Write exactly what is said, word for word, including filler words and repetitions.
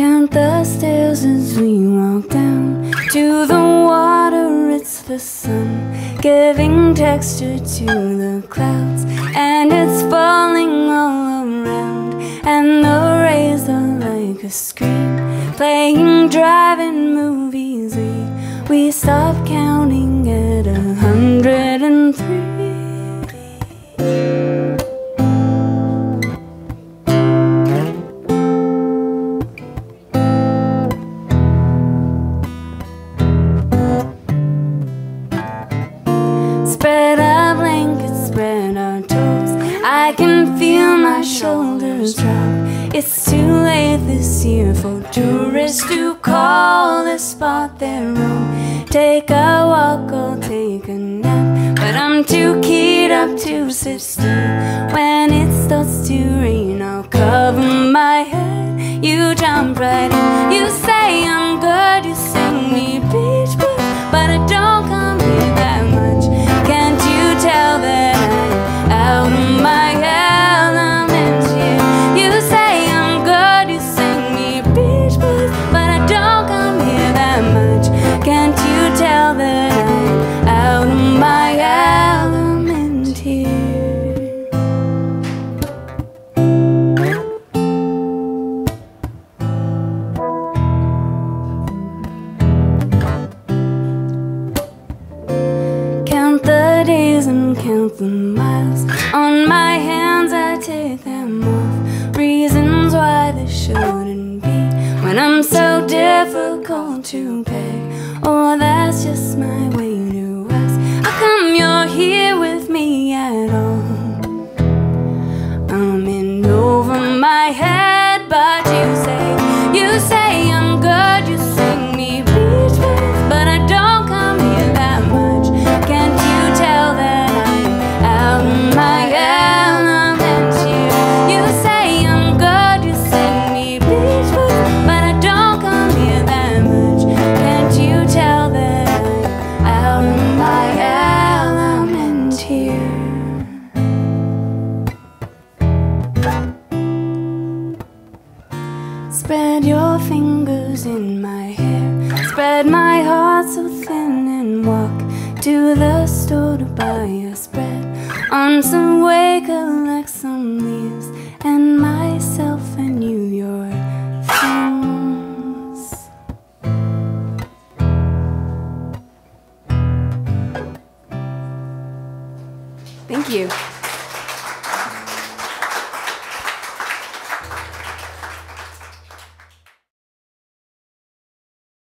Count the stairs as we walk down to the water, it's the sun giving texture to the clouds, and it's falling all around, and the rays are like a scream, playing drive-in movies. We, we stop counting at a hundred and three. Spread our blankets, spread our toes, I can feel my shoulders drop. It's too late this year for tourists to call this spot their own. Take a walk or take a nap, but I'm too keyed up to sit still. When it starts to rain, I'll cover my head. You jump right in, you say I'm good, you sing me beach blues, but I don't come here that much. Can't you tell that I'm out of my element here? You say I'm good, you sing me beach blues, but I don't come here that much. Can't you tell that I'm out of my element here? Count the days and count the miles. On my hands I take them off. Reasons why this shouldn't be, when I'm so difficult to pay. Oh, that's just my way to ask. How come you're here with me at all? I'm in over my head, but you say, you say I'm good, you sing me beach blues, but I don't come here that much. Can't you tell that I'm out of my element here? You say I'm good, you sing me beach blues, but I don't come here that much. Can't you tell that I'm out of my element here? Spread your fingers in my hair, spread my heart so thin, and walk to the store to buy a spread. On some way, collect some leaves, and myself and you your things. Thank you.